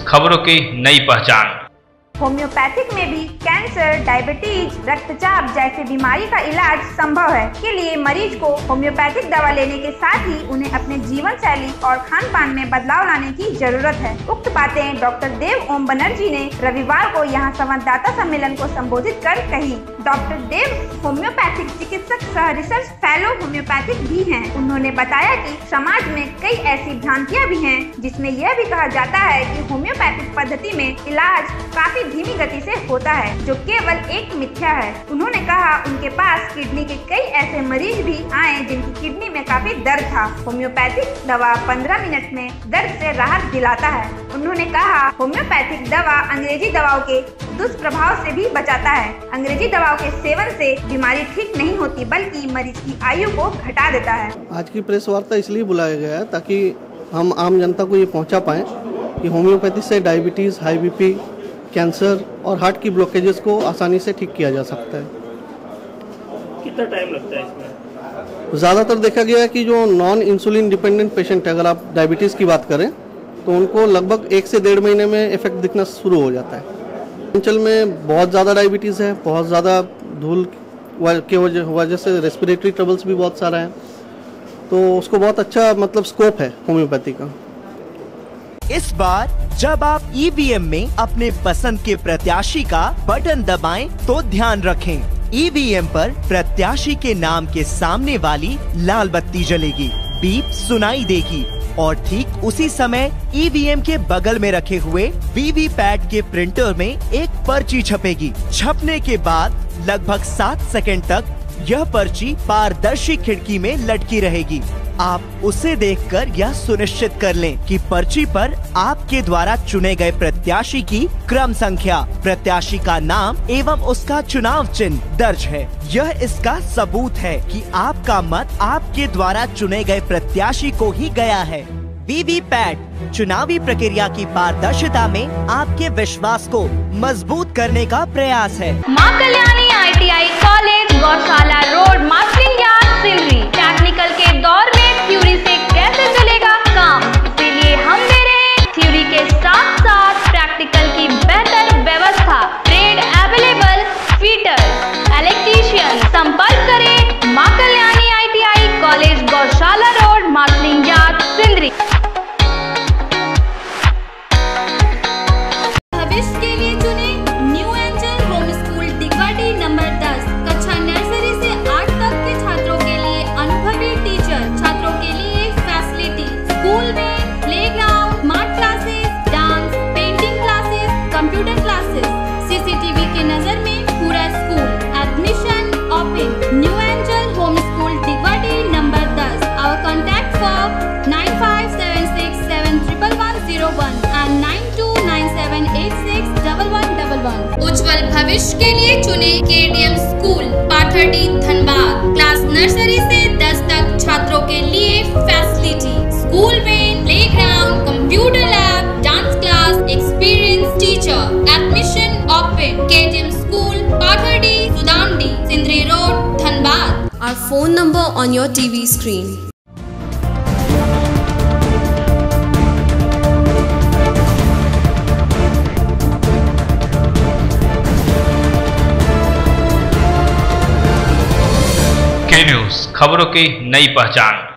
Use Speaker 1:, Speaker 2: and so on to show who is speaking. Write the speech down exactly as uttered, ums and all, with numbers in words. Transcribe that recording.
Speaker 1: खबरों की नई पहचान।
Speaker 2: होम्योपैथिक में भी कैंसर, डायबिटीज, रक्तचाप जैसे बीमारी का इलाज संभव है। के लिए मरीज को होम्योपैथिक दवा लेने के साथ ही उन्हें अपने जीवन शैली और खान पान में बदलाव लाने की जरूरत है। उक्त बातें डॉक्टर देव ओम बनर्जी ने रविवार को यहां संवाददाता सम्मेलन को संबोधित कर कही। डॉक्टर देव होम्योपैथिक चिकित्सक सह रिसर्च फेलो होम्योपैथिक भी हैं। उन्होंने बताया कि समाज में कई ऐसी भ्रांतियां भी हैं जिसमें यह भी कहा जाता है कि होम्योपैथिक पद्धति में इलाज काफी धीमी गति से होता है, जो केवल एक मिथ्या है। उन्होंने कहा उनके पास किडनी के कई ऐसे मरीज भी आए जिनकी किडनी में काफी दर्द था। होम्योपैथिक दवा पंद्रह मिनट में दर्द से राहत दिलाता है। उन्होंने कहा होम्योपैथिक दवा अंग्रेजी दवाओं के दुष्प्रभाव से भी बचाता है। अंग्रेजी दवाओं के सेवन से बीमारी ठीक नहीं होती बल्कि मरीज की आयु को घटा देता है।
Speaker 3: आज की प्रेस वार्ता इसलिए बुलाया गया है ताकि हम आम जनता को ये पहुंचा पाएं कि होम्योपैथी से डायबिटीज, हाई बीपी, कैंसर और हार्ट की ब्लॉकेजेस को आसानी से ठीक किया जा सकता है।
Speaker 4: कितना टाइम लगता है इसमें?
Speaker 3: ज़्यादातर देखा गया है कि जो नॉन इंसुलिन डिपेंडेंट पेशेंट है, अगर आप डायबिटीज़ की बात करें तो उनको लगभग एक से डेढ़ महीने में इफेक्ट दिखना शुरू हो जाता है। अंचल में बहुत ज़्यादा डायबिटीज़ है, बहुत ज़्यादा धूल के वजह से रेस्पिरेटरी ट्रबल्स भी बहुत सारा है, तो उसको बहुत अच्छा मतलब स्कोप है होम्योपैथी का।
Speaker 5: इस बार जब आप ईवीएम में अपने पसंद के प्रत्याशी का बटन दबाएं तो ध्यान रखें, ईवीएम पर प्रत्याशी के नाम के सामने वाली लाल बत्ती जलेगी, बीप सुनाई देगी और ठीक उसी समय ईवीएम के बगल में रखे हुए वीवीपैट के प्रिंटर में एक पर्ची छपेगी। छपने के बाद लगभग सात सेकंड तक यह पर्ची पारदर्शी खिड़की में लटकी रहेगी। आप उसे देखकर यह सुनिश्चित कर लें कि पर्ची पर आपके द्वारा चुने गए प्रत्याशी की क्रम संख्या, प्रत्याशी का नाम एवं उसका चुनाव चिन्ह दर्ज है। यह इसका सबूत है कि आपका मत आपके द्वारा चुने गए प्रत्याशी को ही गया है। वीवीपैट चुनावी प्रक्रिया की पारदर्शिता में आपके विश्वास को मजबूत करने का प्रयास है।
Speaker 6: Maa Kalyani ITI college, Gaushala road, marketing yard, Sindri. Technical के दौर में थ्योरी से कैसे चलेगा काम, इसीलिए हम दे रहे हैं थ्योरी के साथ साथ प्रैक्टिकल की बेहतर व्यवस्था। Trade available, fitter, electrician. संपर्क करें Maa Kalyani ITI college, Gaushala road, marketing yard, Sindri.
Speaker 7: भविष्य के लिए चुने new angel home school Digwadi number दस। कक्षा नर्सरी से आठ तक के छात्रों के लिए अनुभवी टीचर, छात्रों के लिए फैसिलिटी। स्कूल में playground, smart classes, dance, painting classes, computer classes. CCTV के नजर में पूरा school. Admission open. New angel home school Digwadi number दस। Our contact for nine five seven six seven triple one zero one and nine two nine seven eight six double one double one. उज्जवल भविष्य के लिए चुने KDM school, Pathardih, Dhanbad. Class nursery से दस तक छात्रों के लिए फैसिलिटी। स्कूल में playground, computer lab, dance class, experience teacher. Admission open. KDM school, Pathardih, Sudamdih, Sindri road, Dhanbad. Our phone number on your T V screen.
Speaker 1: के न्यूज़, खबरों की नई पहचान।